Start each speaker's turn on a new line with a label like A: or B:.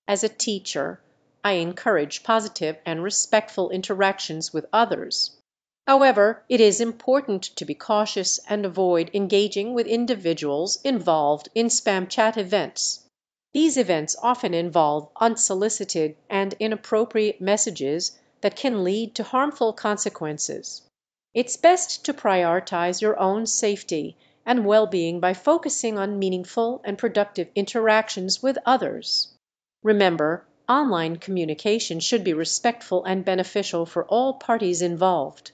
A: As a teacher, I encourage positive and respectful interactions with others. However, it is important to be cautious and avoid engaging with individuals involved in spam chat events. These events often involve unsolicited and inappropriate messages that can lead to harmful consequences. It's best to prioritize your own safety and well-being by focusing on meaningful and productive interactions with others. Remember, online communication should be respectful and beneficial for all parties involved.